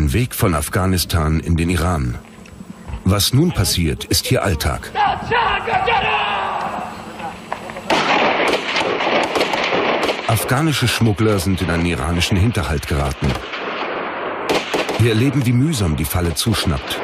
dem Weg von Afghanistan in den Iran. Was nun passiert, ist hier Alltag. Afghanische Schmuggler sind in einen iranischen Hinterhalt geraten. Wir erleben, wie mühsam die Falle zuschnappt.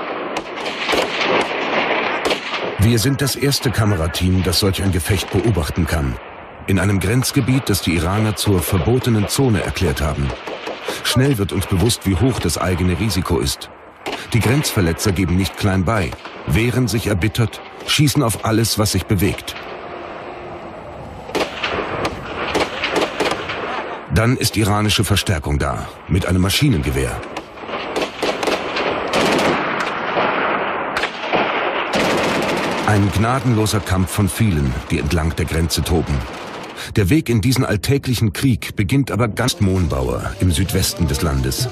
Wir sind das erste Kamerateam, das solch ein Gefecht beobachten kann. In einem Grenzgebiet, das die Iraner zur verbotenen Zone erklärt haben. Schnell wird uns bewusst, wie hoch das eigene Risiko ist. Die Grenzverletzer geben nicht klein bei, wehren sich erbittert, schießen auf alles, was sich bewegt. Dann ist iranische Verstärkung da, mit einem Maschinengewehr. Ein gnadenloser Kampf von vielen, die entlang der Grenze toben. Der Weg in diesen alltäglichen Krieg beginnt aber ganz Mohnbauer im Südwesten des Landes.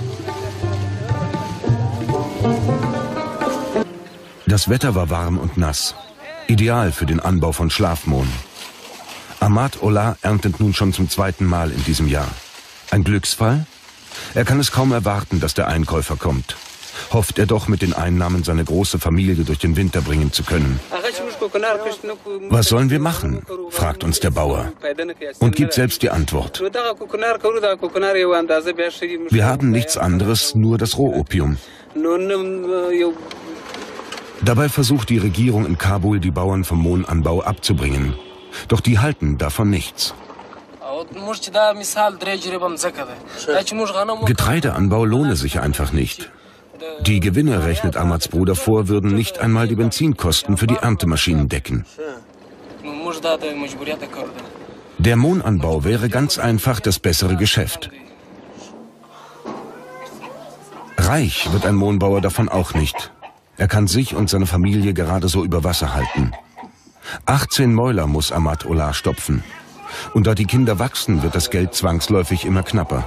Das Wetter war warm und nass, ideal für den Anbau von Schlafmohn. Ahmad Ollah erntet nun schon zum zweiten Mal in diesem Jahr. Ein Glücksfall? Er kann es kaum erwarten, dass der Einkäufer kommt. Hofft er doch, mit den Einnahmen seine große Familie durch den Winter bringen zu können. Was sollen wir machen? Fragt uns der Bauer und gibt selbst die Antwort. Wir haben nichts anderes, nur das Rohopium. Dabei versucht die Regierung in Kabul, die Bauern vom Mohnanbau abzubringen. Doch die halten davon nichts. Getreideanbau lohne sich einfach nicht. Die Gewinne, rechnet Ahmads Bruder vor, würden nicht einmal die Benzinkosten für die Erntemaschinen decken. Der Mohnanbau wäre ganz einfach das bessere Geschäft. Reich wird ein Mohnbauer davon auch nicht. Er kann sich und seine Familie gerade so über Wasser halten. 18 Mäuler muss Ahmad Ollah stopfen. Und da die Kinder wachsen, wird das Geld zwangsläufig immer knapper.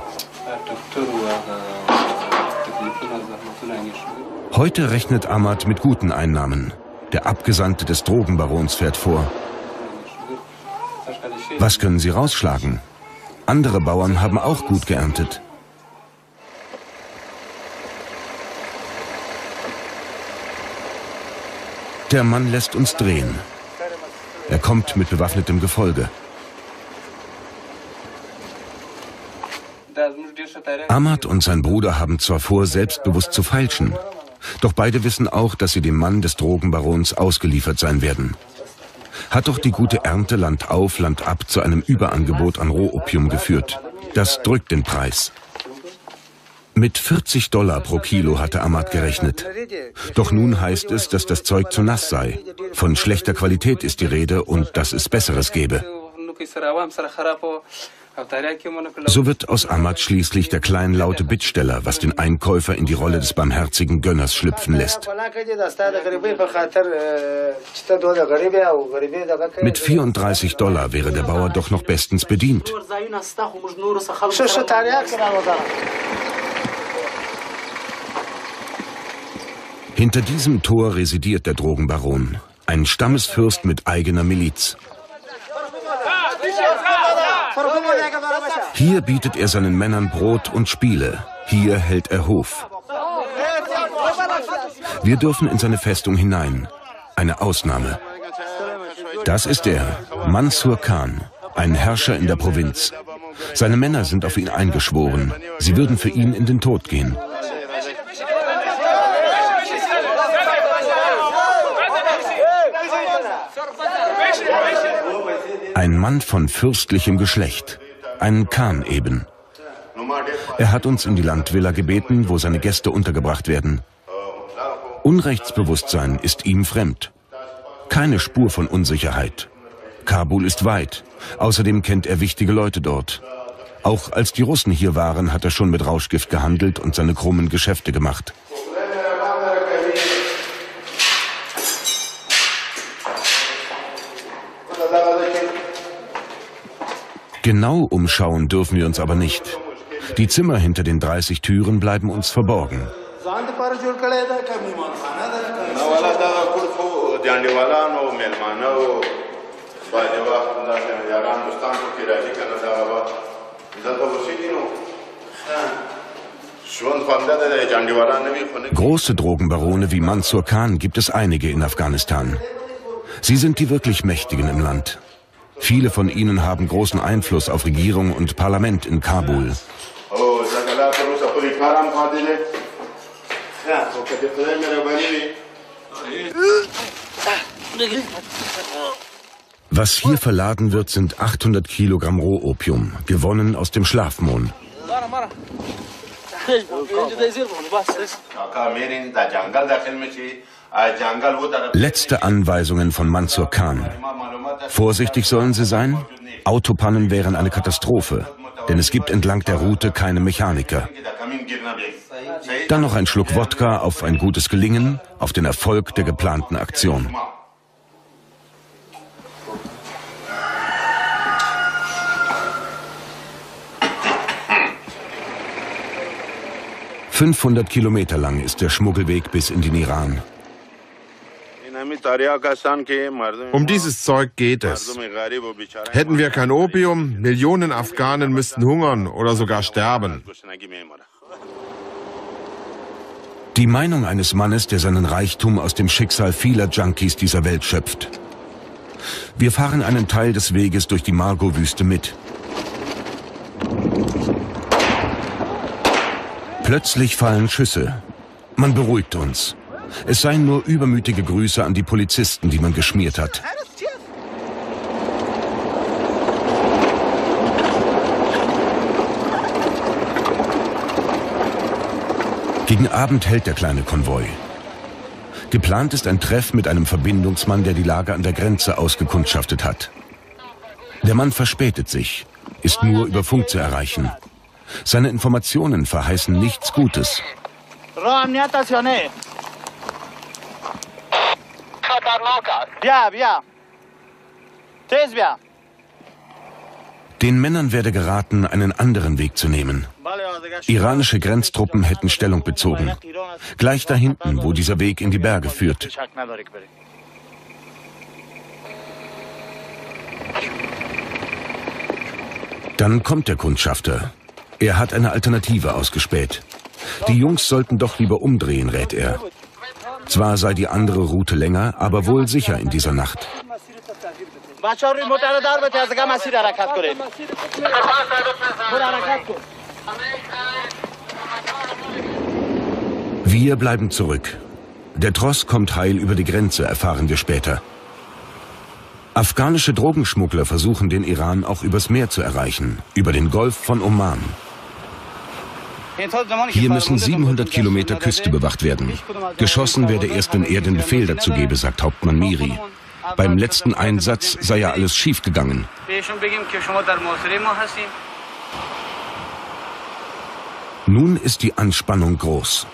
Heute rechnet Ahmad mit guten Einnahmen. Der Abgesandte des Drogenbarons fährt vor. Was können sie rausschlagen? Andere Bauern haben auch gut geerntet. Der Mann lässt uns drehen. Er kommt mit bewaffnetem Gefolge. Ahmad und sein Bruder haben zwar vor, selbstbewusst zu feilschen, doch beide wissen auch, dass sie dem Mann des Drogenbarons ausgeliefert sein werden. Hat doch die gute Ernte Land auf, Land ab zu einem Überangebot an Rohopium geführt. Das drückt den Preis. Mit $40 pro Kilo hatte Ahmad gerechnet. Doch nun heißt es, dass das Zeug zu nass sei. Von schlechter Qualität ist die Rede und dass es Besseres gebe. So wird aus Ahmad schließlich der kleinlaute Bittsteller, was den Einkäufer in die Rolle des barmherzigen Gönners schlüpfen lässt. Mit $34 wäre der Bauer doch noch bestens bedient. Hinter diesem Tor residiert der Drogenbaron, ein Stammesfürst mit eigener Miliz. Hier bietet er seinen Männern Brot und Spiele. Hier hält er Hof. Wir dürfen in seine Festung hinein. Eine Ausnahme. Das ist er, Mansur Khan, ein Herrscher in der Provinz. Seine Männer sind auf ihn eingeschworen. Sie würden für ihn in den Tod gehen. Ein Mann von fürstlichem Geschlecht. Ein Khan eben. Er hat uns in die Landvilla gebeten, wo seine Gäste untergebracht werden. Unrechtsbewusstsein ist ihm fremd. Keine Spur von Unsicherheit. Kabul ist weit. Außerdem kennt er wichtige Leute dort. Auch als die Russen hier waren, hat er schon mit Rauschgift gehandelt und seine krummen Geschäfte gemacht. Genau umschauen dürfen wir uns aber nicht. Die Zimmer hinter den 30 Türen bleiben uns verborgen. Große Drogenbarone wie Mansur Khan gibt es einige in Afghanistan. Sie sind die wirklich Mächtigen im Land. Viele von ihnen haben großen Einfluss auf Regierung und Parlament in Kabul. Was hier verladen wird, sind 800 Kilogramm Rohopium, gewonnen aus dem Schlafmohn. Letzte Anweisungen von Mansur Khan. Vorsichtig sollen sie sein. Autopannen wären eine Katastrophe, denn es gibt entlang der Route keine Mechaniker. Dann noch ein Schluck Wodka auf ein gutes Gelingen, auf den Erfolg der geplanten Aktion. ...500 Kilometer lang ist der Schmuggelweg bis in den Iran. Um dieses Zeug geht es. Hätten wir kein Opium, Millionen Afghanen müssten hungern oder sogar sterben. Die Meinung eines Mannes, der seinen Reichtum aus dem Schicksal vieler Junkies dieser Welt schöpft. Wir fahren einen Teil des Weges durch die Margo-Wüste mit. Plötzlich fallen Schüsse. Man beruhigt uns. Es seien nur übermütige Grüße an die Polizisten, die man geschmiert hat. Gegen Abend hält der kleine Konvoi. Geplant ist ein Treff mit einem Verbindungsmann, der die Lage an der Grenze ausgekundschaftet hat. Der Mann verspätet sich, ist nur über Funk zu erreichen. Seine Informationen verheißen nichts Gutes. Den Männern werde geraten, einen anderen Weg zu nehmen. Iranische Grenztruppen hätten Stellung bezogen. Gleich da hinten, wo dieser Weg in die Berge führt. Dann kommt der Kundschafter. Er hat eine Alternative ausgespäht. Die Jungs sollten doch lieber umdrehen, rät er. Zwar sei die andere Route länger, aber wohl sicher in dieser Nacht. Wir bleiben zurück. Der Tross kommt heil über die Grenze, erfahren wir später. Afghanische Drogenschmuggler versuchen den Iran auch übers Meer zu erreichen, über den Golf von Oman. Hier müssen 700 Kilometer Küste bewacht werden. Geschossen werde erst, wenn er den Befehl dazu gebe, sagt Hauptmann Miri. Beim letzten Einsatz sei ja alles schiefgegangen. Nun ist die Anspannung groß.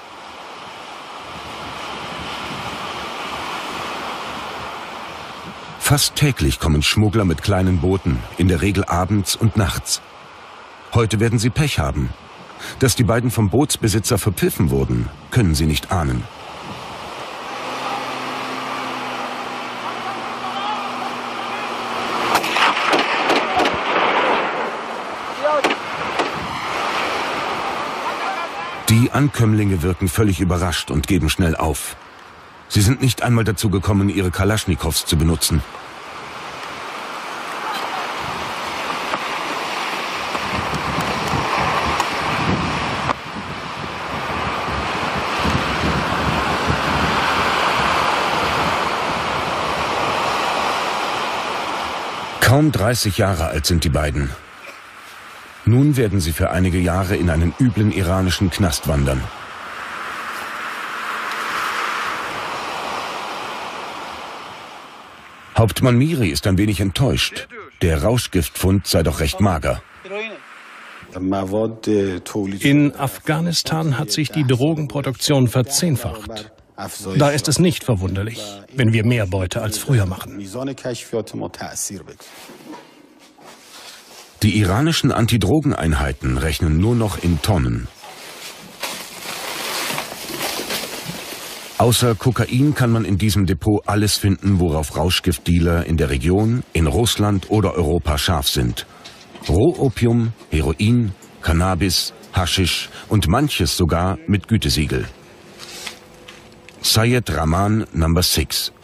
Fast täglich kommen Schmuggler mit kleinen Booten, in der Regel abends und nachts. Heute werden sie Pech haben. Dass die beiden vom Bootsbesitzer verpfiffen wurden, können sie nicht ahnen. Die Ankömmlinge wirken völlig überrascht und geben schnell auf. Sie sind nicht einmal dazu gekommen, ihre Kalaschnikows zu benutzen. Kaum 30 Jahre alt sind die beiden. Nun werden sie für einige Jahre in einen üblen iranischen Knast wandern. Hauptmann Miri ist ein wenig enttäuscht. Der Rauschgiftfund sei doch recht mager. In Afghanistan hat sich die Drogenproduktion verzehnfacht. Da ist es nicht verwunderlich, wenn wir mehr Beute als früher machen. Die iranischen Antidrogeneinheiten rechnen nur noch in Tonnen. Außer Kokain kann man in diesem Depot alles finden, worauf Rauschgiftdealer in der Region, in Russland oder Europa scharf sind. Rohopium, Heroin, Cannabis, Haschisch und manches sogar mit Gütesiegel. Syed Rahman No. 6